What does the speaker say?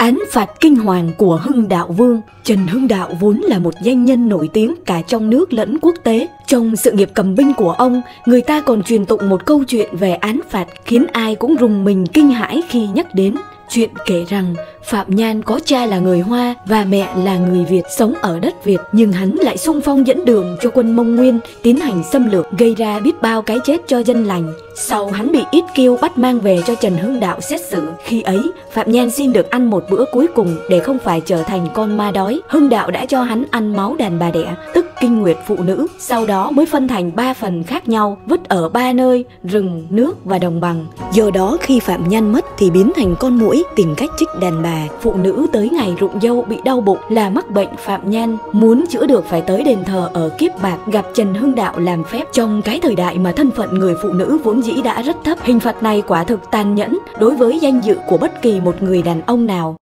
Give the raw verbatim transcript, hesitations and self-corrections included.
Án phạt kinh hoàng của Hưng Đạo Vương. Trần Hưng Đạo vốn là một danh nhân nổi tiếng cả trong nước lẫn quốc tế. Trong sự nghiệp cầm binh của ông, người ta còn truyền tụng một câu chuyện về án phạt khiến ai cũng rùng mình kinh hãi khi nhắc đến. Chuyện kể rằng Phạm Nhan có cha là người Hoa và mẹ là người Việt sống ở đất Việt, nhưng hắn lại xung phong dẫn đường cho quân Mông Nguyên tiến hành xâm lược, gây ra biết bao cái chết cho dân lành. Sau hắn bị Yết Kiêu bắt mang về cho Trần Hưng Đạo xét xử. Khi ấy Phạm Nhan xin được ăn một bữa cuối cùng để không phải trở thành con ma đói. Hưng Đạo đã cho hắn ăn máu đàn bà đẻ, tức kinh nguyệt phụ nữ, sau đó mới phân thành ba phần khác nhau, vứt ở ba nơi: rừng, nước và đồng bằng. Do đó khi Phạm Nhan mất thì biến thành con muỗi, tìm cách trích đàn bà. Phụ nữ tới ngày rụng dâu bị đau bụng là mắc bệnh Phạm Nhan, muốn chữa được phải tới đền thờ ở Kiếp Bạc gặp Trần Hưng Đạo làm phép. Trong cái thời đại mà thân phận người phụ nữ vốn dĩ đã rất thấp, hình phạt này quả thực tàn nhẫn đối với danh dự của bất kỳ một người đàn ông nào.